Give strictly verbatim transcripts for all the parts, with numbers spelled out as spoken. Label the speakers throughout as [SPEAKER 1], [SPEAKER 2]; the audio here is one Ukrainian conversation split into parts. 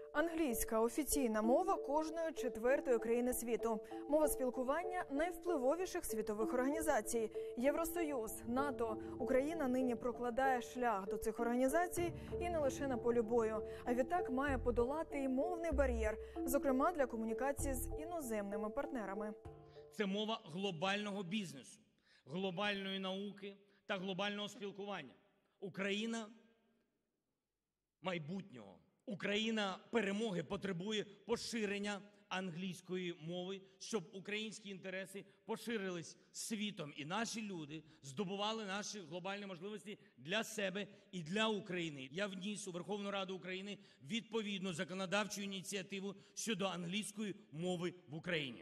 [SPEAKER 1] Англійська – офіційна мова кожної четвертої країни світу. Мова спілкування найвпливовіших світових організацій – Євросоюз, НАТО. Україна нині прокладає шлях до цих організацій і не лише на полі бою, а відтак має подолати і мовний бар'єр, зокрема для комунікації з іноземними партнерами.
[SPEAKER 2] Це мова глобального бізнесу, глобальної науки та глобального спілкування. Україна майбутнього. Україна перемоги потребує поширення англійської мови, щоб українські інтереси поширились світом і наші люди здобували наші глобальні можливості для себе і для України. Я вніс у Верховну Раду України відповідну законодавчу ініціативу щодо англійської мови в Україні.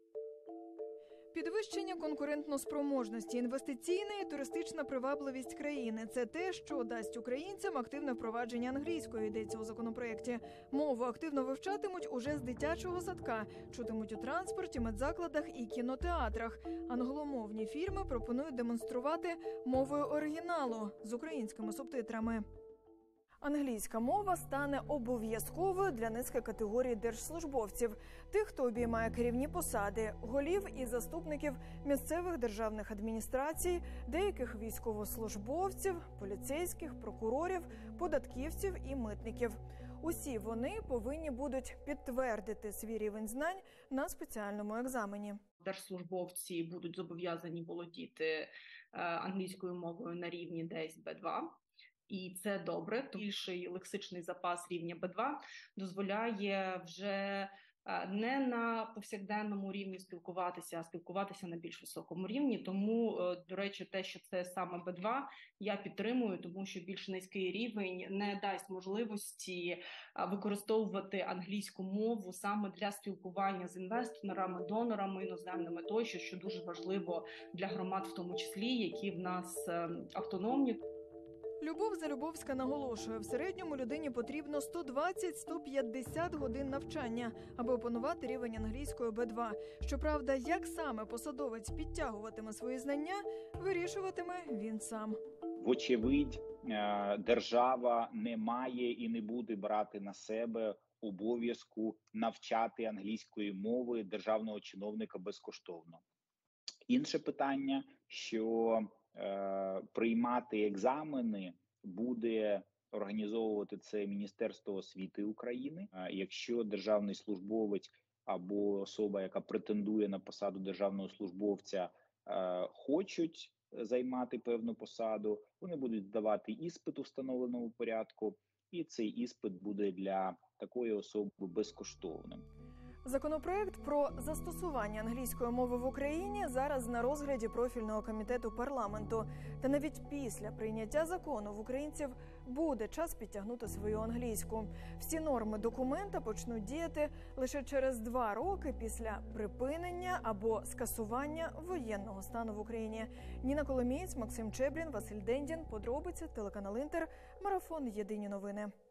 [SPEAKER 1] Підвищення конкурентноспроможності, інвестиційна і туристична привабливість країни – це те, що дасть українцям активне впровадження англійської, йдеться у законопроєкті. Мову активно вивчатимуть уже з дитячого садка, чутимуть у транспорті, медзакладах і кінотеатрах. Англомовні фільми пропонують демонструвати мовою оригіналу з українськими субтитрами. Англійська мова стане обов'язковою для низки категорій держслужбовців. Тих, хто обіймає керівні посади, голів і заступників місцевих державних адміністрацій, деяких військовослужбовців, поліцейських, прокурорів, податківців і митників. Усі вони повинні будуть підтвердити свій рівень знань на спеціальному екзамені.
[SPEAKER 3] Держслужбовці будуть зобов'язані володіти англійською мовою на рівні десь Б два. І це добре, тому більший лексичний запас рівня Б два дозволяє вже не на повсякденному рівні спілкуватися, а спілкуватися на більш високому рівні. Тому, до речі, те, що це саме Б два, я підтримую, тому що більш низький рівень не дасть можливості використовувати англійську мову саме для спілкування з інвесторами, донорами, іноземними тощо, що дуже важливо для громад в тому числі, які в нас автономні.
[SPEAKER 1] Любов Залюбовська наголошує, в середньому людині потрібно сто двадцять - сто п'ятдесят годин навчання, аби опанувати рівень англійської Б два. Щоправда, як саме посадовець підтягуватиме свої знання, вирішуватиме він сам.
[SPEAKER 4] Вочевидь, держава не має і не буде брати на себе обов'язку навчати англійської мови державного чиновника безкоштовно. Інше питання, що Е, приймати екзамени буде організовувати це Міністерство освіти України. Е, якщо державний службовець або особа, яка претендує на посаду державного службовця, е, хочуть займати певну посаду, вони будуть здавати іспит у встановленому порядку, і цей іспит буде для такої особи безкоштовним.
[SPEAKER 1] Законопроект про застосування англійської мови в Україні зараз на розгляді профільного комітету парламенту. Та навіть після прийняття закону в українців буде час підтягнути свою англійську. Всі норми документа почнуть діяти лише через два роки після припинення або скасування воєнного стану в Україні. Ніна Коломієць, Максим Чеблін, Василь Дендін. Подробиці, телеканал Інтер, марафон «Єдині новини».